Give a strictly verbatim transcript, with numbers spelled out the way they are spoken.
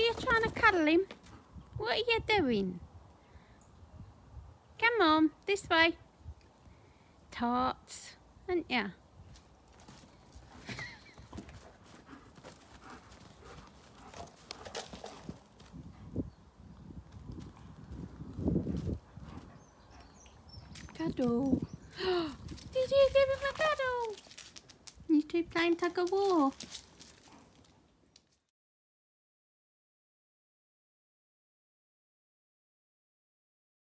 you trying to cuddle him? What are you doing? Come on, this way. Tarts, aren't ya? Cuddle. Did you give him a cuddle? You two playing tug of war?